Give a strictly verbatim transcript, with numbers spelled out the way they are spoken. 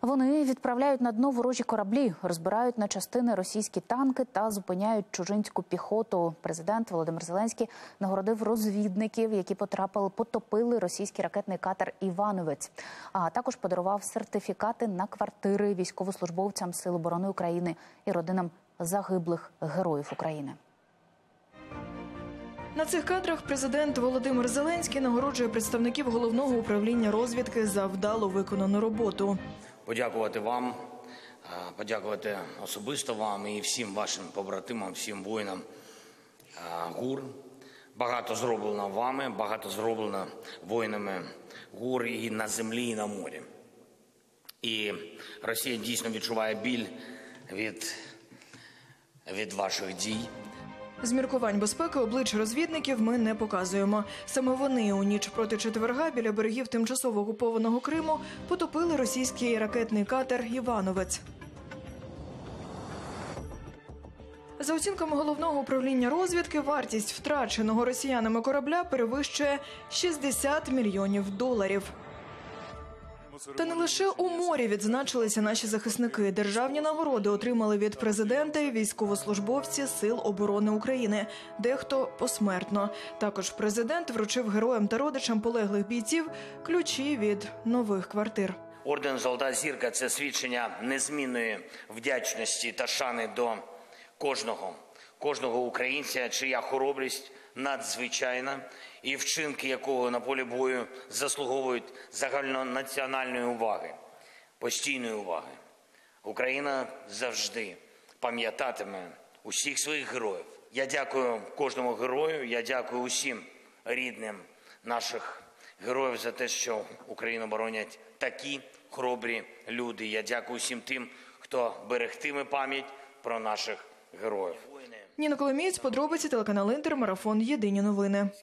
Вони відправляють на дно ворожі кораблі, розбирають на частини російські танки та зупиняють чужинську піхоту. Президент Володимир Зеленський нагородив розвідників, які потрапили, потопили російський ракетний катер «Івановець». А також подарував сертифікати на квартири військовослужбовцям Сил оборони України і родинам загиблих героїв України. На цих кадрах президент Володимир Зеленський нагороджує представників Головного управління розвідки за вдало виконану роботу. Подякувати вам, подякувати особисто вам і всім вашим побратимам, всім воїнам ГУР. Багато зроблено вами, багато зроблено воїнами ГУР і на землі, і на морі. І Росія дійсно відчуває біль від, від ваших дій. З міркувань безпеки облич розвідників ми не показуємо. Саме вони у ніч проти четверга біля берегів тимчасово окупованого Криму потопили російський ракетний катер «Івановець». За оцінками Головного управління розвідки, вартість втраченого росіянами корабля перевищує шістдесят мільйонів доларів. Та не лише у морі відзначилися наші захисники. Державні нагороди отримали від президента і військовослужбовці Сил оборони України. Дехто посмертно. Також президент вручив героям та родичам полеглих бійців ключі від нових квартир. Орден «Золота зірка» – це свідчення незмінної вдячності та шани до кожного, кожного українця, чия хоробрість надзвичайна і вчинки якого на полі бою заслуговують загальнонаціональної уваги, постійної уваги. Україна завжди пам'ятатиме усіх своїх героїв. Я дякую кожному герою, я дякую усім рідним наших героїв за те, що Україну боронять такі хоробрі люди. Я дякую всім тим, хто берегтиме пам'ять про наших героїв. Ніна Коломієць, подробиці, телеканал «Інтер», марафон «Єдині новини».